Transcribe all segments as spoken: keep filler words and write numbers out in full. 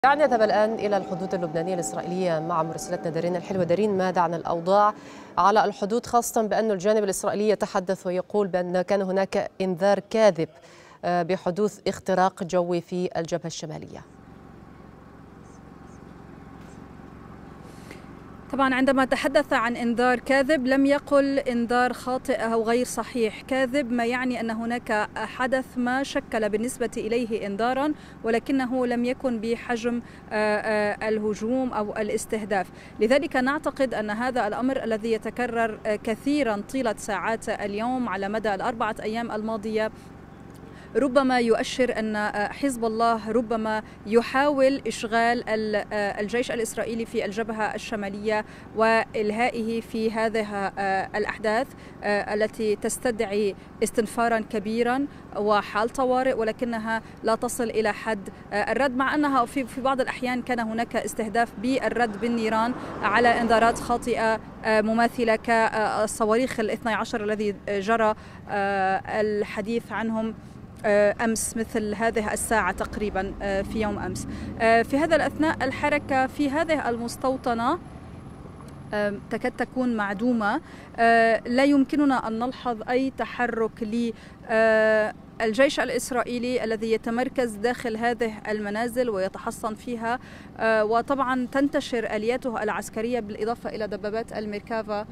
دعنا نذهب الآن إلى الحدود اللبنانية الإسرائيلية مع مراسلتنا دارين الحلوة. دارين، ماذا عن الأوضاع على الحدود، خاصة بأن الجانب الإسرائيلي يتحدث ويقول بأن كان هناك إنذار كاذب بحدوث اختراق جوي في الجبهة الشمالية؟ طبعا عندما تحدث عن إنذار كاذب لم يقل إنذار خاطئ أو غير صحيح. كاذب ما يعني أن هناك حدث ما شكل بالنسبة إليه إنذارا، ولكنه لم يكن بحجم الهجوم أو الاستهداف. لذلك نعتقد أن هذا الأمر الذي يتكرر كثيرا طيلة ساعات اليوم على مدى الأربعة أيام الماضية ربما يؤشر أن حزب الله ربما يحاول إشغال الجيش الإسرائيلي في الجبهة الشمالية وإلهائه في هذه الأحداث التي تستدعي استنفارا كبيرا وحال طوارئ، ولكنها لا تصل إلى حد الرد، مع أنها في بعض الأحيان كان هناك استهداف بالرد بالنيران على إنذارات خاطئة مماثلة كالصواريخ الاثني عشر الذي جرى الحديث عنهم أمس مثل هذه الساعة تقريبا في يوم أمس. في هذا الأثناء الحركة في هذه المستوطنة تكاد تكون معدومة، لا يمكننا أن نلحظ أي تحرك للجيش الإسرائيلي الذي يتمركز داخل هذه المنازل ويتحصن فيها، وطبعا تنتشر آلياته العسكرية بالإضافة إلى دبابات الميركافا.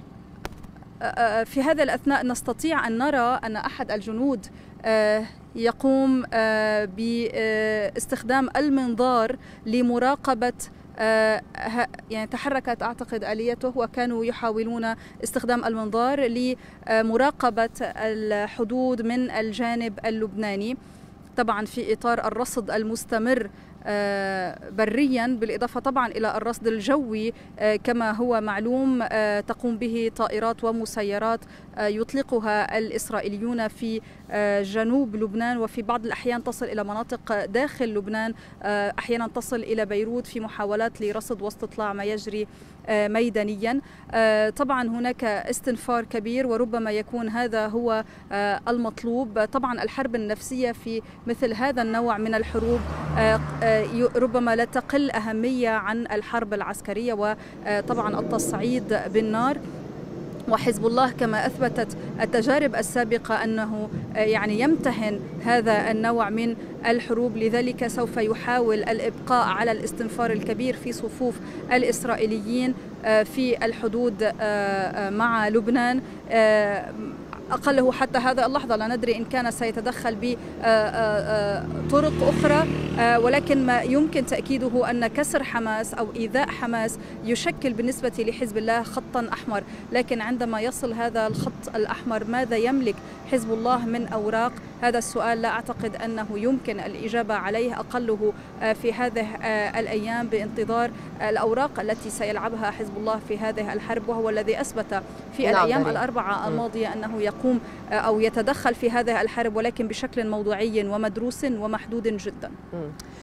في هذا الأثناء نستطيع أن نرى أن أحد الجنود يقوم باستخدام المنظار لمراقبة، يعني تحركت أعتقد آليته وكانوا يحاولون استخدام المنظار لمراقبة الحدود من الجانب اللبناني، طبعا في إطار الرصد المستمر بريا، بالإضافة طبعا إلى الرصد الجوي كما هو معلوم تقوم به طائرات ومسيرات يطلقها الإسرائيليون في جنوب لبنان، وفي بعض الأحيان تصل إلى مناطق داخل لبنان، أحيانا تصل إلى بيروت في محاولات لرصد واستطلاع ما يجري ميدانيا. طبعا هناك استنفار كبير وربما يكون هذا هو المطلوب. طبعا الحرب النفسية في مثل هذا النوع من الحروب ربما لا تقل أهمية عن الحرب العسكرية وطبعا التصعيد بالنار. وحزب الله كما أثبتت التجارب السابقة أنه يعني يمتهن هذا النوع من الحروب، لذلك سوف يحاول الإبقاء على الاستنفار الكبير في صفوف الإسرائيليين في الحدود مع لبنان. أقله حتى هذا اللحظة لا ندري إن كان سيتدخل بطرق أخرى، ولكن ما يمكن تأكيده أن كسر حماس أو إيذاء حماس يشكل بالنسبة لحزب الله خطا أحمر. لكن عندما يصل هذا الخط الأحمر ماذا يملك حزب الله من أوراق؟ هذا السؤال لا أعتقد أنه يمكن الإجابة عليه، أقله في هذه الأيام بانتظار الأوراق التي سيلعبها حزب الله في هذه الحرب، وهو الذي أثبت في الأيام الأربعة الماضية أنه يقوم أو يتدخل في هذه الحرب، ولكن بشكل موضوعي ومدروس ومحدود جدا.